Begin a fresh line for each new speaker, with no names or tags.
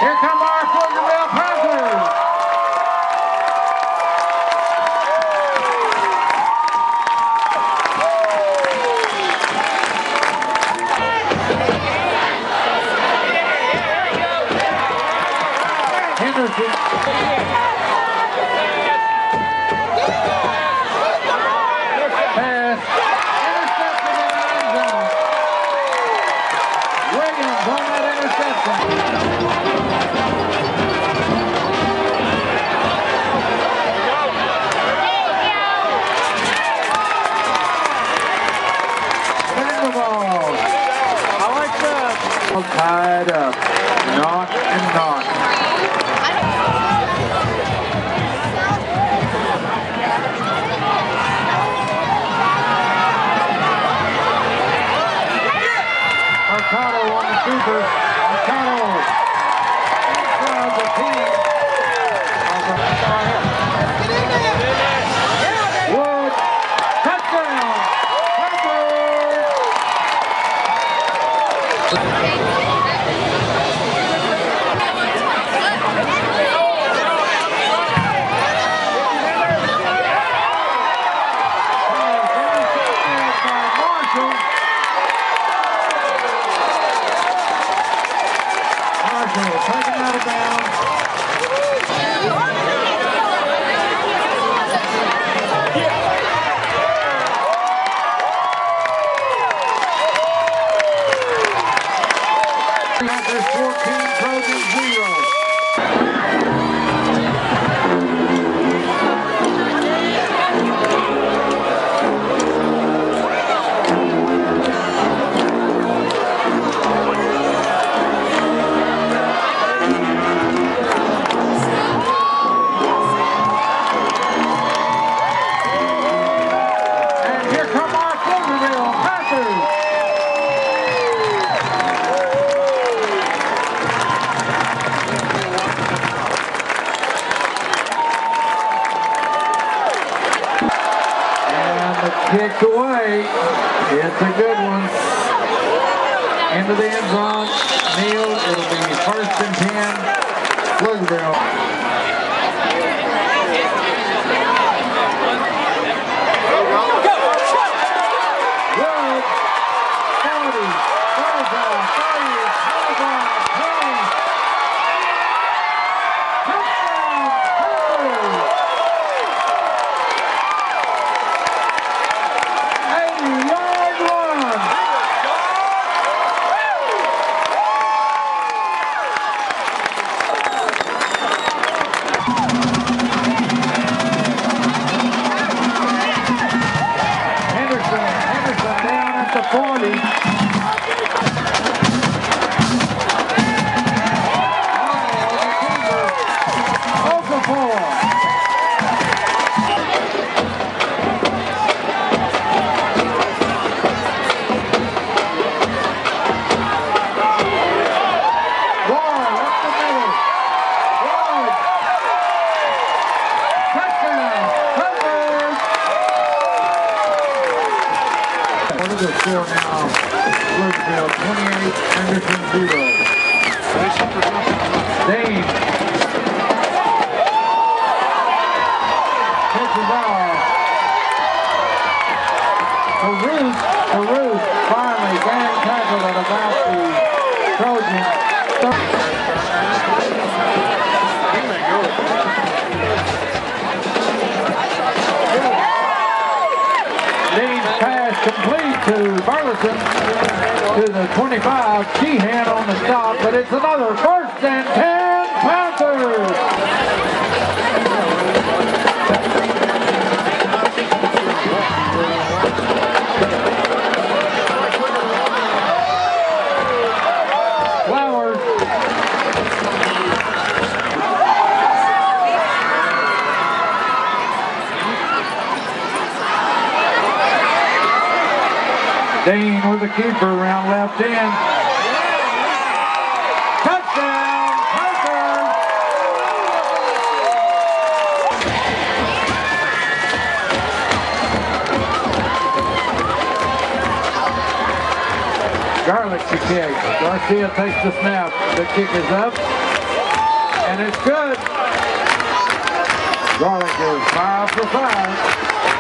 Here come our Pflugerville Panthers. Henderson. Pass. Intercepted in the end zone. Williams on that interception. Spin the ball. I like that. Tied up. Knock and knock. Mercado on the keeper. Mercado inside the team. Wood. Touchdown. Taken out of bounds. Panthers 14, Trojans 0. Kicked away. It's a good one. Into the end zone. Neal. It'll be 1st and 10. Pflugerville. The score now, Pflugerville 28, Henderson 0. Dane pitches off. Caruth finally gang tackled at about the Trojans. Dane's pass complete to Burleson, to the 25, Sheehan on the stop, but it's another 1st and 10 Panthers. Flowers. Dane with the keeper around left end. Touchdown, Panthers! Garlick to kick. Garcia takes the snap. The kick is up. And it's good. Garlic goes 5 for 5.